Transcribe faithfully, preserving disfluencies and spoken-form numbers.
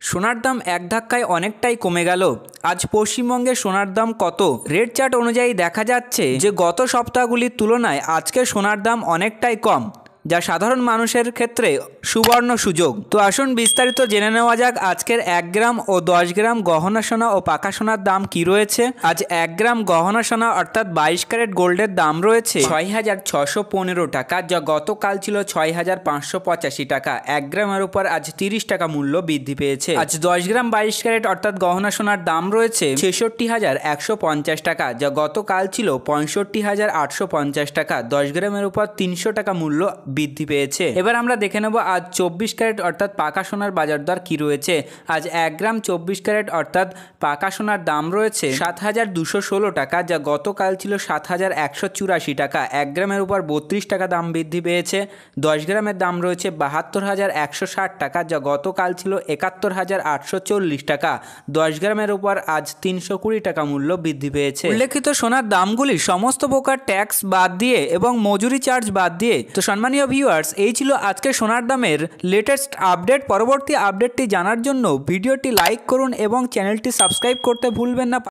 সোনার দাম এক ধাক্কায় অনেকটাই কমে গেল। আজ পশ্চিমবঙ্গে সোনার দাম কত? রেট চার্ট অনুযায়ী দেখা যাচ্ছে যে গত সপ্তাহগুলির তুলনায় আজকে সোনার দাম অনেকটাই কম, যা সাধারণ মানুষের ক্ষেত্রে সুবর্ণ সুযোগ। তো আসুন বিস্তারিত জেনে নেওয়া যাক আজকের এক গ্রাম ও দশ গ্রাম গহনা সোনা ও পাকা সোনার দাম কি রয়েছে। আজ এক গ্রাম গহনা সোনা অর্থাৎ বাইশ ক্যারেট গোল্ডের দাম রয়েছে ছয় হাজার ছশো পনেরো টাকা, যা গতকাল ছিল ছয় হাজার পাঁচশো পঁচাশি টাকা। এক গ্রামের উপর আজ তিরিশ টাকা মূল্য বৃদ্ধি পেয়েছে। আজ দশ গ্রাম বাইশ ক্যারেট অর্থাৎ গহনা সোনার দাম রয়েছে ছেষট্টি হাজার একশো পঞ্চাশ টাকা, যা গতকাল ছিল পঁয়ষট্টি হাজার আটশো পঞ্চাশ টাকা। দশ গ্রামের উপর তিনশো টাকা মূল্য বৃদ্ধি পেয়েছে। এবার আমরা দেখে নেব আজ চব্বিশ ক্যারেট অর্থাৎ পাকা সোনার বাজার দর কি রয়েছে। আজ এক গ্রাম চব্বিশ ক্যারেট অর্থাৎ পাকা সোনার দাম রয়েছে সাত হাজার দুশো ষোলো টাকা, যা গতকাল ছিল সাত হাজার একশো চুরাশি টাকা। এক গ্রামের উপর বত্রিশ টাকা দাম বৃদ্ধি পেয়েছে। দশ গ্রামের দাম রয়েছে বাহাত্তর হাজার একশো ষাট টাকা, যা গতকাল ছিল একাত্তর হাজার আটশো চল্লিশ টাকা। দশ গ্রামের উপর আজ তিনশো কুড়ি টাকা মূল্য বৃদ্ধি পেয়েছে। উল্লেখিত সোনার দামগুলি সমস্ত প্রকার ট্যাক্স বাদ দিয়ে এবং মজুরি চার্জ বাদ দিয়ে। তো সম্মানীয় ভিউয়ার্স, এই ছিল আজকে সোনার দামের লেটেস্ট আপডেট। পরবর্তী আপডেটটি জানার জন্য ভিডিওটি লাইক করুন এবং চ্যানেলটি সাবস্ক্রাইব করতে ভুলবেন না।